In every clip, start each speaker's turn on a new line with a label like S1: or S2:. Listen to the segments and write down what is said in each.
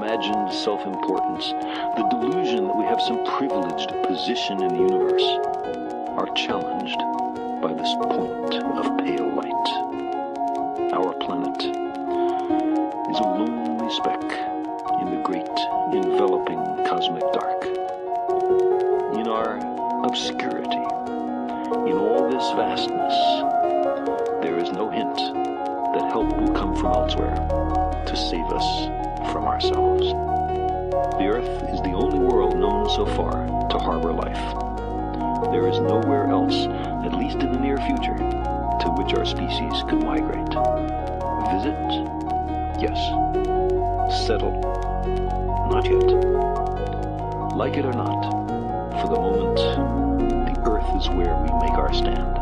S1: imagined self-importance, the delusion that we have some privileged position in the universe, are challenged by this point of pale light. Our planet is a lonely speck in the great enveloping cosmic dark. In our obscurity, in all this vastness, there is no hint that help will come from elsewhere to save us from ourselves. The Earth is the only world known so far to harbor life. There is nowhere else, at least in the near future, to which our species could migrate. Visit? Yes. Settle? Not yet. Like it or not, for the moment, the Earth is where we make our stand.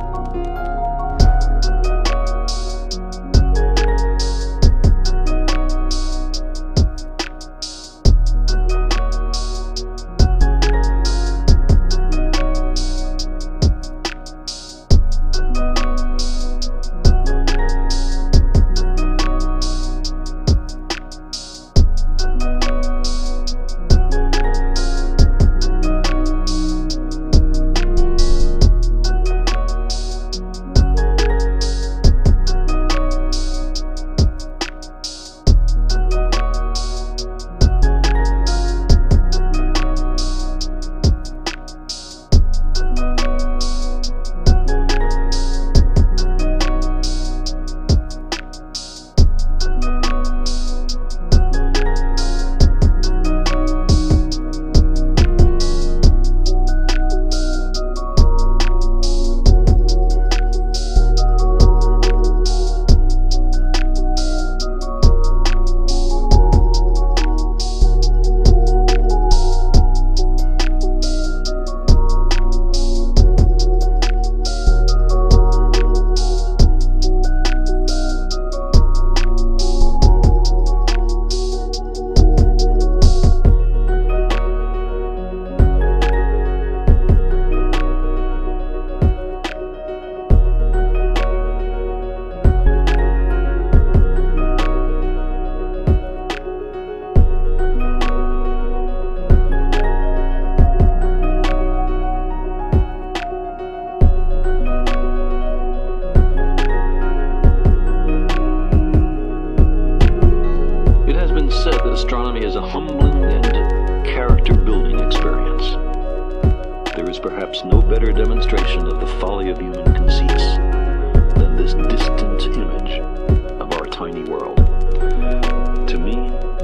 S1: Astronomy is a humbling and character-building experience. There is perhaps no better demonstration of the folly of human conceits than this distant image of our tiny world. To me,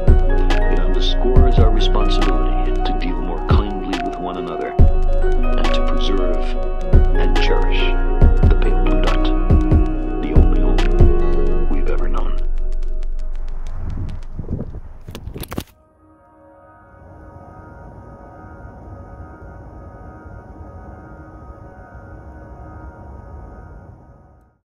S1: it underscores our responsibility to deal more kindly with one another and to preserve